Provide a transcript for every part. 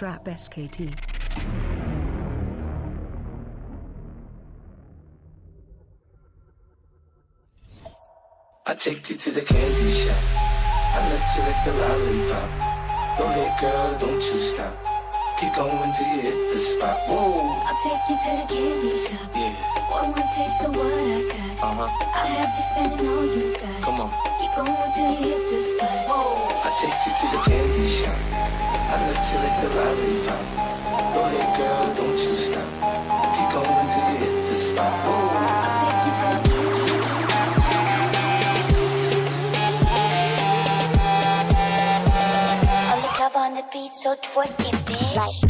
Trap SKT. I take you to the candy shop. I let you lick the lollipop. Go ahead, girl, don't you stop. Keep going till you hit the spot. Whoa. I'll take you to the candy shop. Yeah. One more taste of what I got. I'll have you spending all you got. Come on. Keep going till you hit the spot. Whoa. I take you to the candy shop. I let you lick the lollipop. Go ahead, girl, don't you stop. Keep going till you hit the spot. Whoa. I'll take you to the candy shop. On the beat, so twerk it, bitch.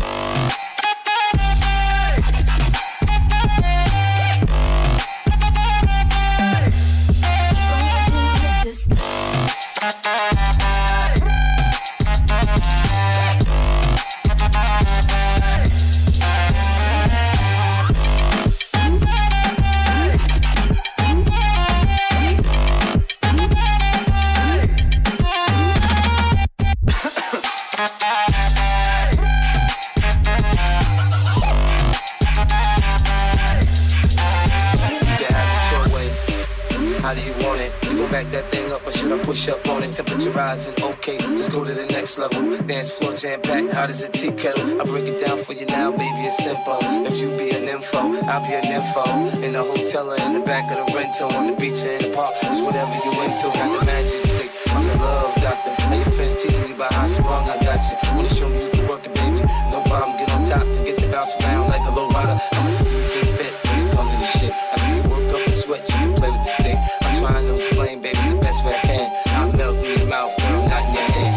How do you want it? You gon' back that thing up or should I push up on it? Temperature rising, okay, let's go to the next level. Dance floor jam-packed, hot as a tea kettle. I break it down for you now, baby, it's simple. If you be an info, I'll be an info. In the hotel or in the back of the rental, on the beach or in the park, it's whatever you into. Got the magic stick, I'm the love doctor. Now your friends teasing you about how strong I got you. Wanna show me you can work it, baby? No problem, get on top to get the bounce around like a low rider. I'm a seasoned vet when it comes to this shit. After you work up a sweat, you can play with the stick. I'm trying to explain, baby, the best way I can. I'm melting in your mouth, girl, not in your hand.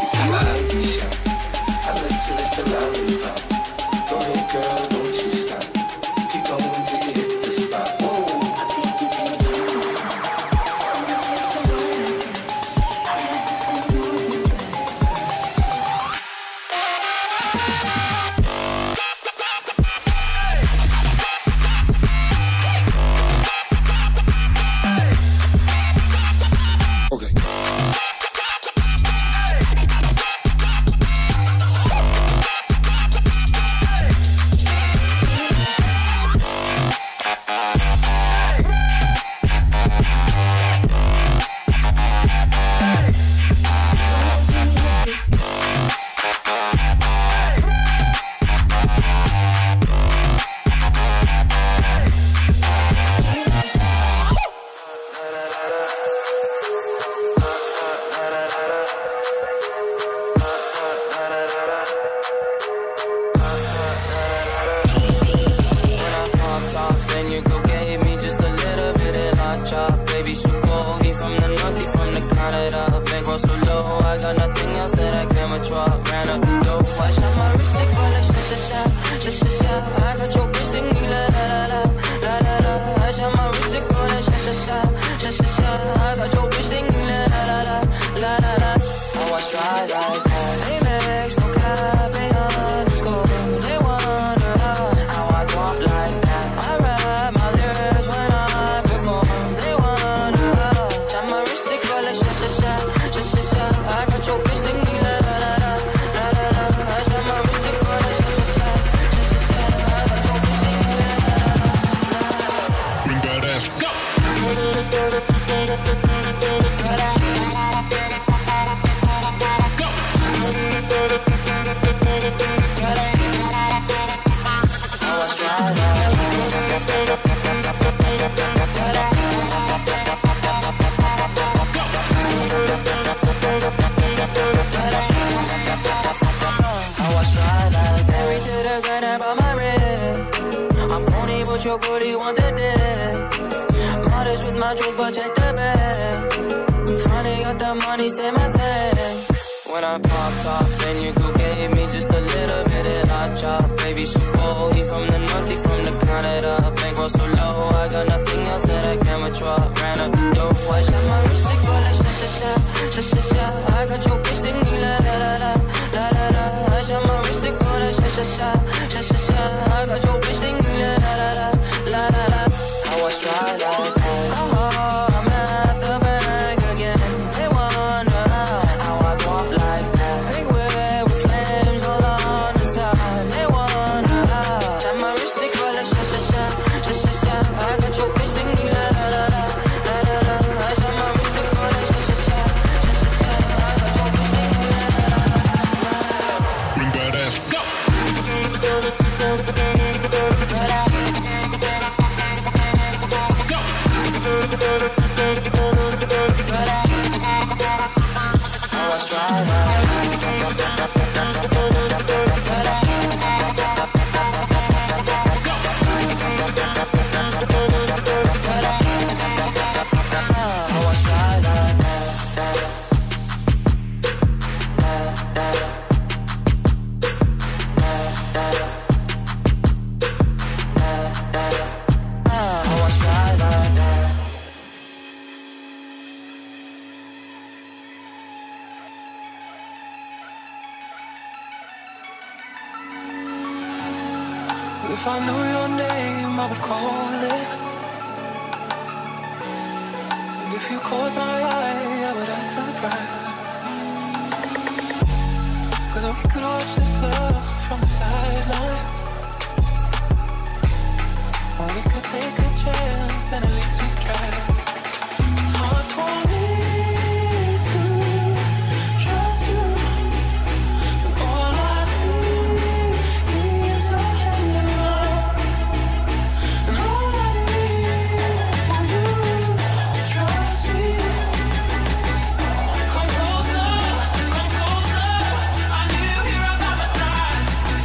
I let you lick the lollipop. Go ahead, girl, don't you stop. Keep going till you hit the spot. Whoa. I'll take you to the candy shop. One more taste of what I got. I'll have you spending all you got. Your booty want the dick. Modest with my jewels, but check the bag. Finally got the money, say my thing. When I popped off, then you go gave me just a little bit of hot chop. Baby, so cold, he from the north, he from the Canada. Bankroll so low, I got nothing else that I can withdraw. Ran up the dough, I shot my wrist, it go like sha sha sha, sha sha sha. I got your bitch singing la la la la, la la la. I shot my wrist, it go like sha sha sha, sha sha sha. I got your bitch singing la la la la, la la la. I was try like that. Oh, I'm at the bank again. They wonder how I go up like that. Big wheel with flames all on the side. If I knew your name, I would call it. And if you caught my eye, I would act surprised. Cause we could watch this love from the sideline. Or we could take a chance and at least we tried. It's hard for me to trust you. But all I see is your hand in mine. And all I need for you to trust me. Come closer, come closer. I need you here by my side.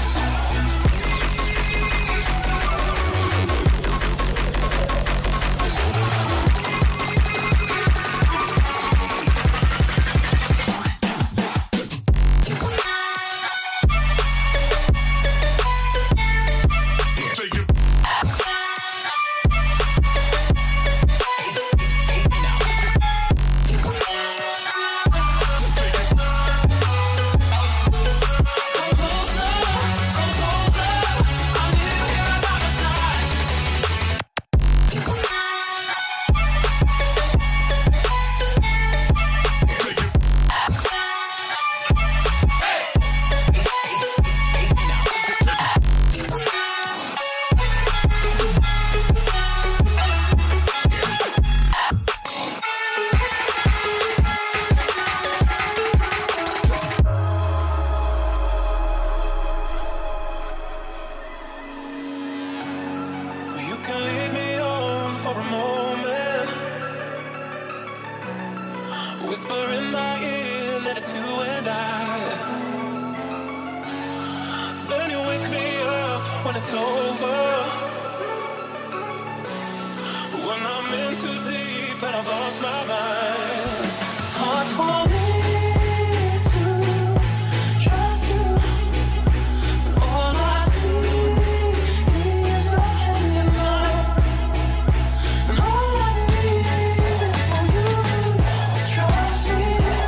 You can lead me on for a moment. Whisper in my ear that it's you and I. Then you wake me up when it's over. When I'm in too deep and I've lost my mind. It's hard for me to trust you. But all I see is your hand in mine. And all I need is for you to trust me.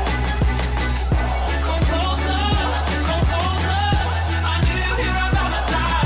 Come closer, come closer. I need you here by my side.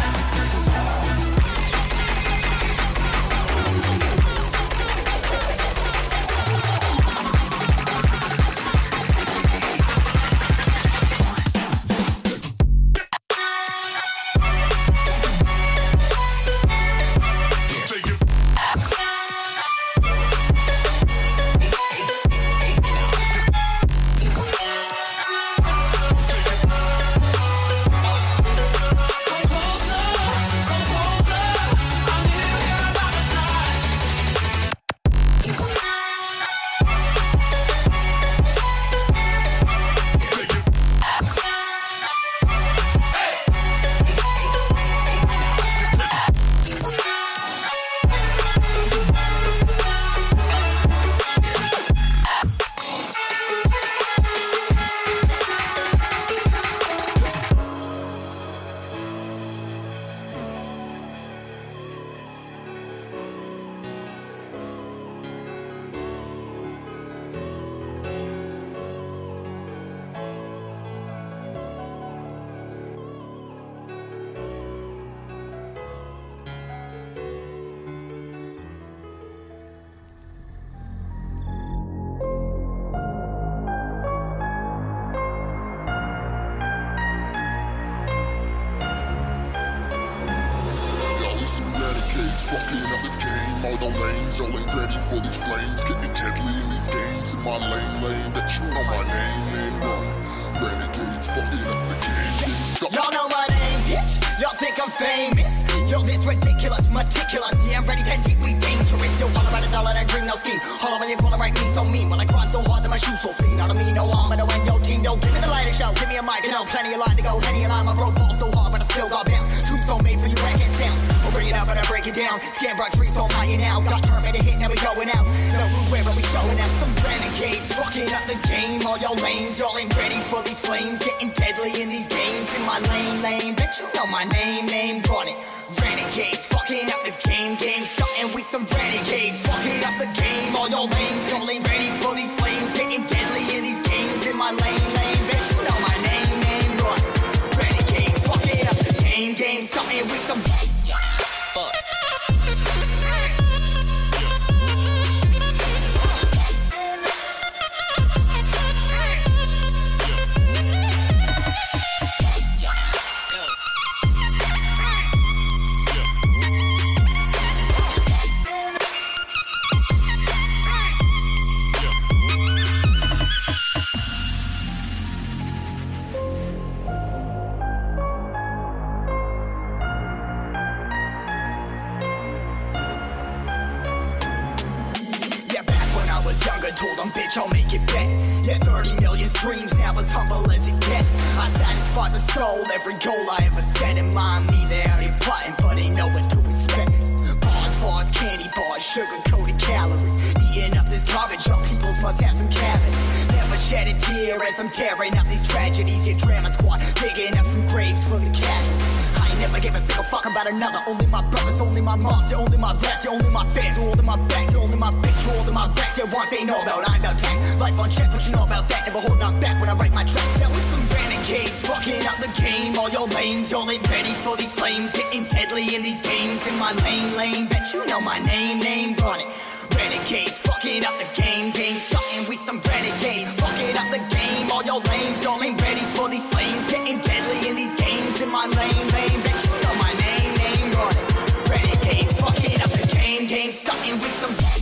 Fucking up the game, all the lanes, all ain't ready for these flames. Getting deadly in these games, in my lane, bet you know my name, run. Renegades, fucking up the game, stop. Y'all know my name, bitch, y'all think I'm famous. Yo, this ridiculous, meticulous, yeah, I'm ready, 10 deep, we dangerous. Yo, all about a dollar, that dream, no scheme. All when you call it right, me so mean. When I grind so hard that my shoes so clean. Not to me, no harm, but I win your team, yo, give me the lighter show, give me a mic, you know, plenty of line to go, any line, my bro ball so hard, but I still got bounce. Tombstone made for you, racket sounds. We'll bring it up, but I break it down. Scan brought trees on high now. Got terminated hit, now we going out. No food where we showing us some renegades. Fucking up the game, all y'all lames. Y'all ain't ready for these flames. Getting deadly in these games. In my lane, bitch, you know my name, run it. Renegades, fucking up the game, starting with some renegades. Fucking up the game, all y'all lames. Y'all ain't ready for these flames. Getting deadly in these games. In my lane, bitch, you know my name, run. Renegades, fucking up the game, starting with some told them, bitch, I'll make it back. Yeah, 30 million streams, now as humble as it gets. I satisfy the soul, every goal I ever set in mind. Me, they out here plotting, but ain't know what to expect. Bars, candy bars, sugar-coated calories. Eating up this garbage, your peoples must have some cavities. Never shed a tear as I'm tearing up these tragedies. Your drama squad digging up some graves for the casualties. I ain't never give a single fuck about another. Only my brothers, only my moms, you're only my raps, you're only my fans, you're only my backs, you're only my bitch, you're only my backs. Your wants ain't know about, I'm about tax. Life on check, but you know about that. Never hold on back when I write my tracks. That was some renegades, fucking up the game. All your lames, y'all ain't ready for these flames. Getting deadly in these games. In my lane, bet you know my name, run it. Renegades, fucking up the game, something we some renegades, fucking up the game. All your lames, y'all ain't ready for these flames. Getting deadly in these games. In my lane, bet you know my name, run it. Renegades, fucking up the game, something with some fuck.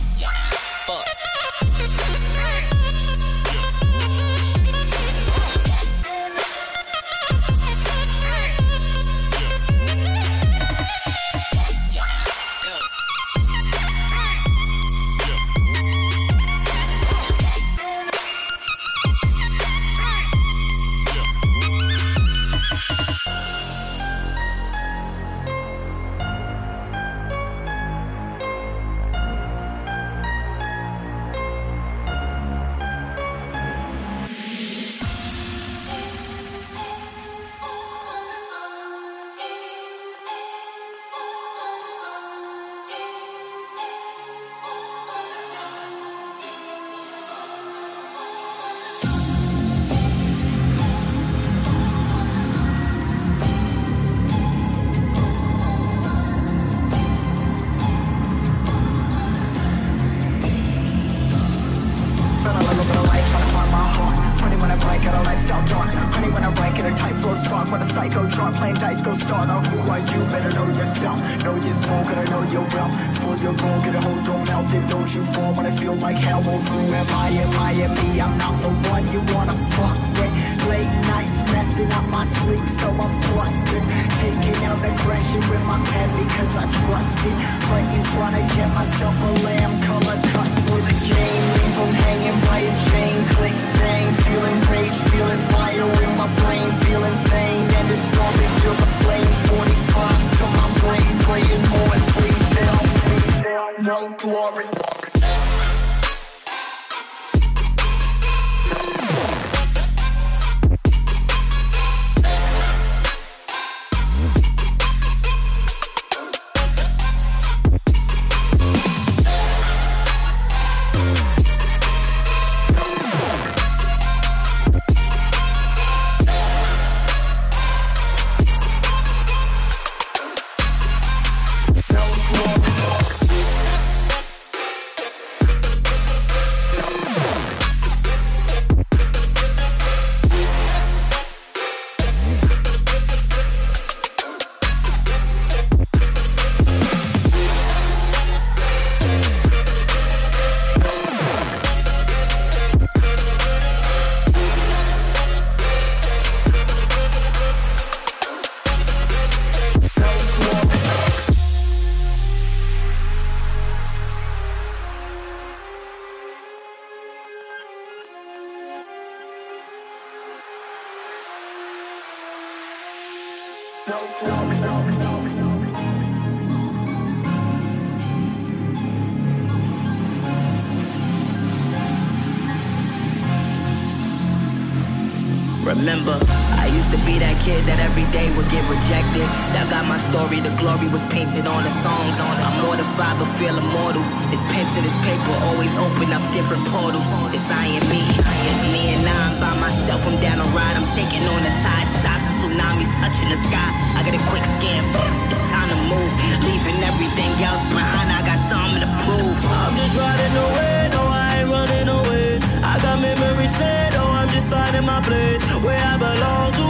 Remember, I used to be that kid that every day would get rejected. That got my story, the glory was painted on a song. I'm mortified but feel immortal. It's pen to this paper, always open up different portals. It's I and me, it's me and I'm by myself. I'm down a ride, I'm taking on the tide. Size of tsunamis touching the sky. I got a quick scan, it's time to move. Leaving everything else behind, I got something to prove. I'm just riding away, no I ain't running away. I got memories set, oh I'm just finding my place where I belong to.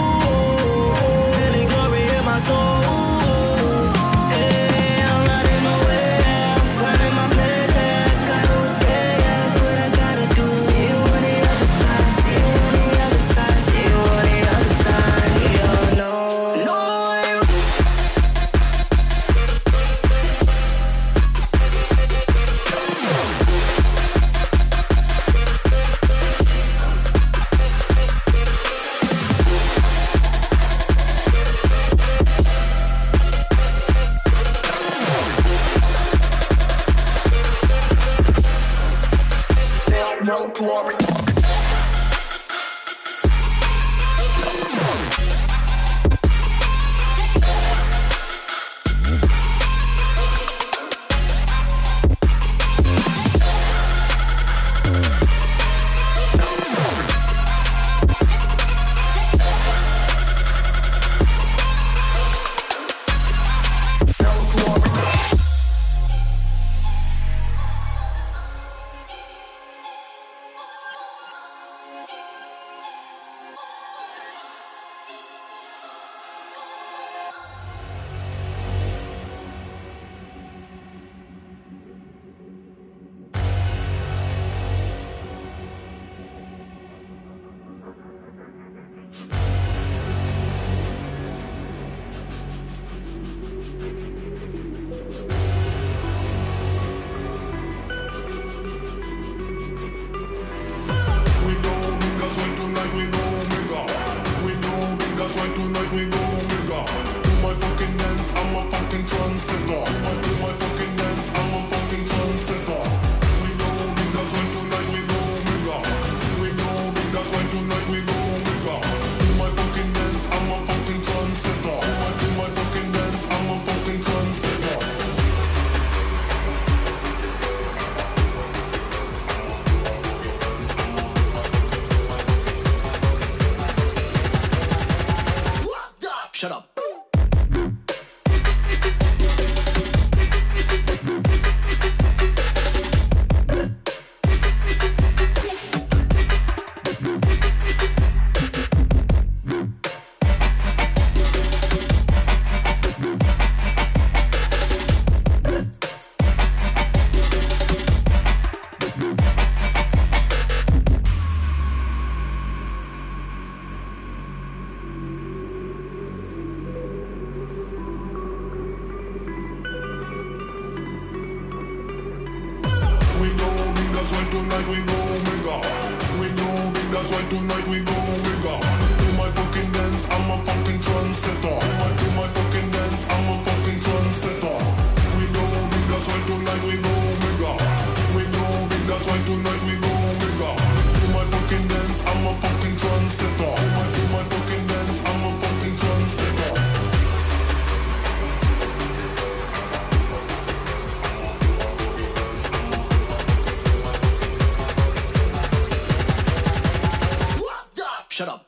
Feeling glory in my soul. Hey, I'm riding away, I'm finding my place. Yeah, gotta escape, yeah, that's what I gotta do. See you on the other side, see you on the other side, see you on the other side. Yeah, no. glory. Shut up. Shut up.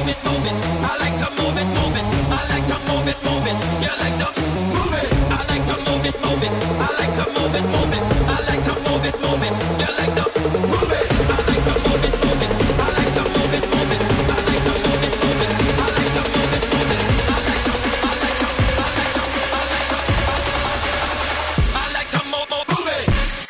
it, move it. I like to move it, move it. I like to move it, move it. You like to move it. I like to move it, move it. I like to move it, move it. I like to move it, move it. You like to move it. I like to move it, move it. I like to move it, move it. I like to move it, move it. I like to move it, move it. I like to move it.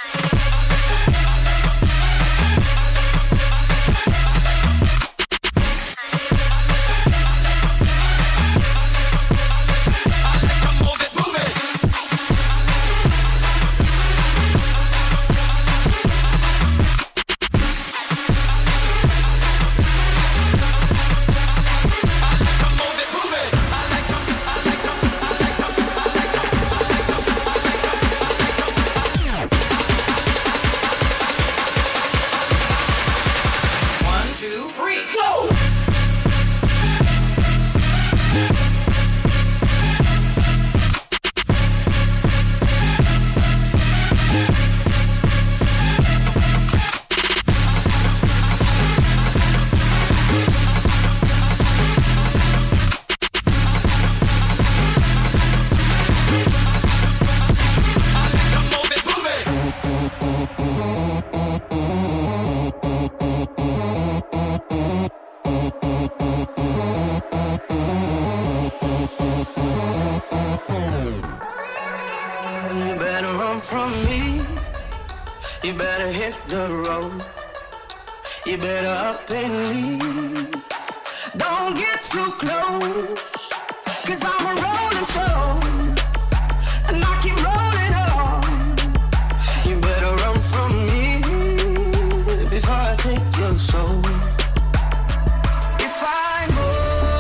You better run from me. You better hit the road. You better up and leave. Don't get too close, 'cause I'm a rolling stone, and I keep rolling on. You better run from me before I take your soul. If I go,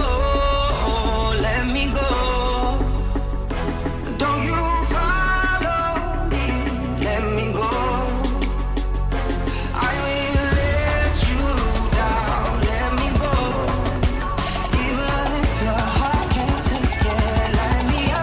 let me go. Don't you follow me, let me go. I will let you down, let me go. Even if your heart can't take it, let me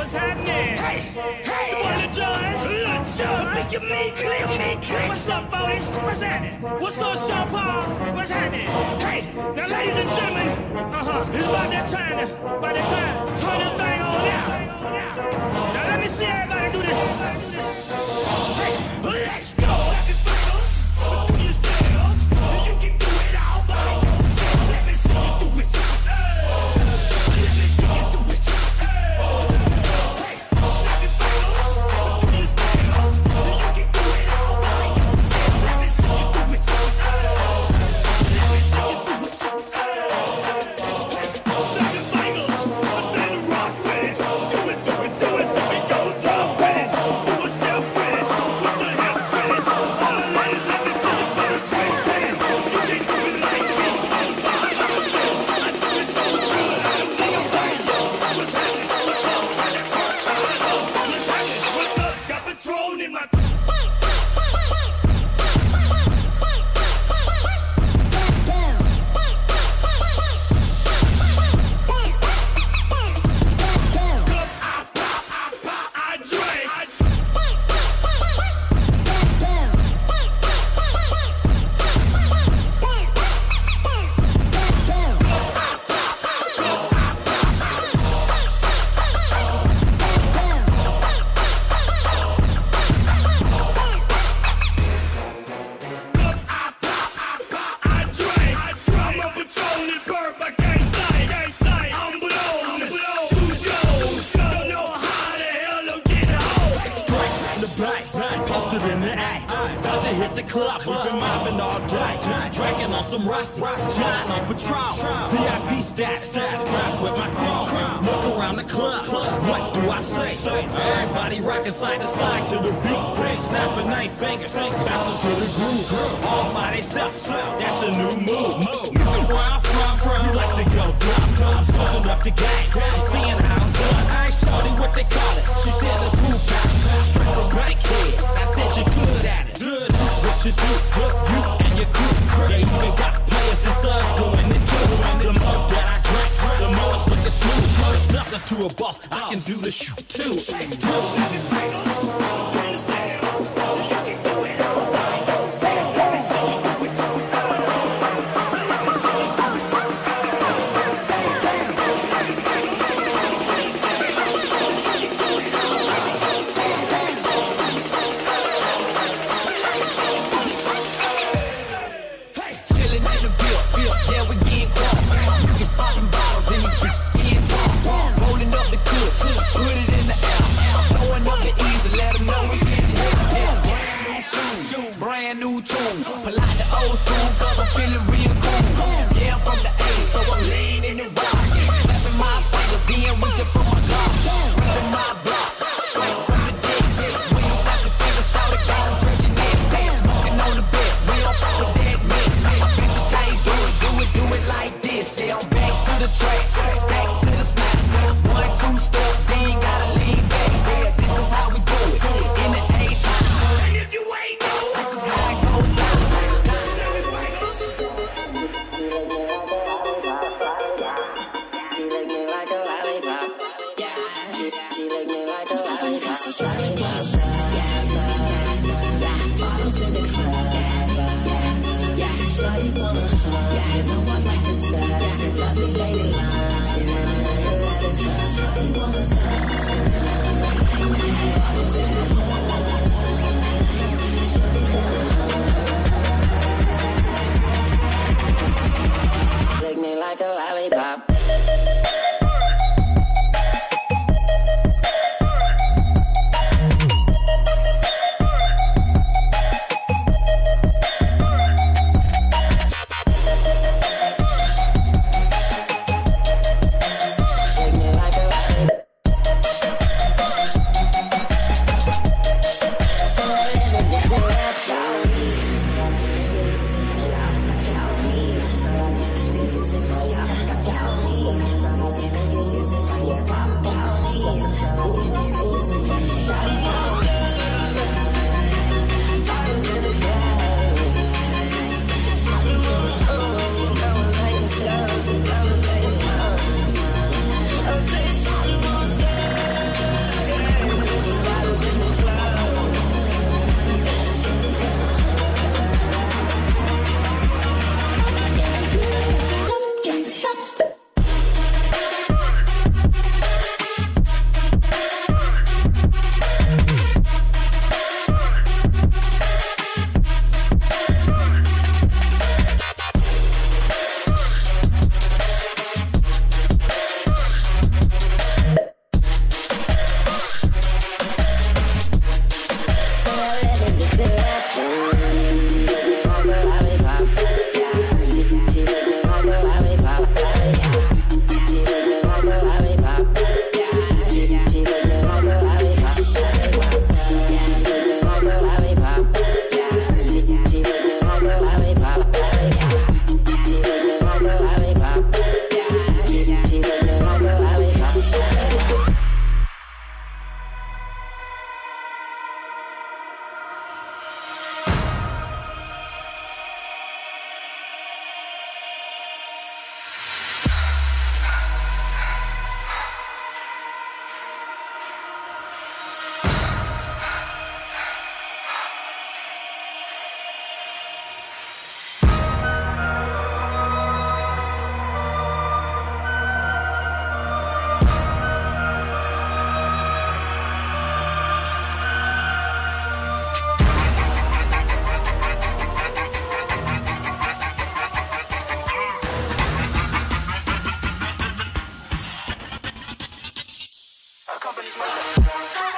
what's happening? Hey, it's Lil Jon. Make your me clear. What's up, Bodie? What's happening? What's up, Sean Paul? What's happening? Hey, now ladies and gentlemen, it's about that time. Turn this thing on out. Now let me see everybody do this. Hey, let's go. Happy finals. Do you still? You can do it all by yourself. Let me see you do it. Let me see you do it. Hey, happy finals. Do you still? You can do it all by yourself. Let me see you do it. Let me see you do it. Snappy fingers. Then rock with it. Do it. Go drop with it. Do a step with it. Put your hips with it. All the ladies, let me see you put a twist with it. You can't do it like me. I'm by myself. I do it so good. I don't need nobody else. What's happening? What's up? What's happening? What's up? Got Patron in my... I drink. I'm a Patron and burp. I can't fight. I'm blown. Too gold. Don't know how the hell I'm getting home. Straight from the back, posted in the act. About to hit the club, we've been mobbing all day. Drinking on some Rossi, John on Patron. VIP status, strapped with my crew. Look around the club, what do I say? Everybody rocking side to side to the beat. Snapping 9 fingers, bouncing to the groove. All by themselves, that's the new move. Where I'm from, you like to go dumb. I'm soaking up the game, I'm seeing how it's done. I ain't shorty what they call it, she said the poop out. Straight from Bankhead, I said you're good at it. Good, what you do, you and your crew. They even got players and thugs going into it. The more that I drink, the more it's looking smooth. It's nothing to a boss, I can do the shit too. Chillin' in the bill, yeah, we getting crunk. You can poppin' bottles in these bitches getting drunk. Rolling up the kush, put it in the air. Throwing up the easy, let them know we getting hit. Yeah, brand new shoes, brand new tune. Pull out the old school, cause I'm feeling real cool. Yeah, I'm from the A, so I'm leaning and rockin'. Snapping my fingers, being reaching for my block. Ripping my block, straight from the dick. We ain't snapping fingers, shout it, got 'em drinking it. Smoking on the bed, we don't fuck with that mix. I bet you can't do it like this. Yeah, I'm back to the track, back to the snap. 1, 2 step, then gotta lean back. Yeah, this is how we do it in the A-time. And if you ain't know, This is how it goes down. Lick me like a lollipop. Lick me like a lollipop. company's money.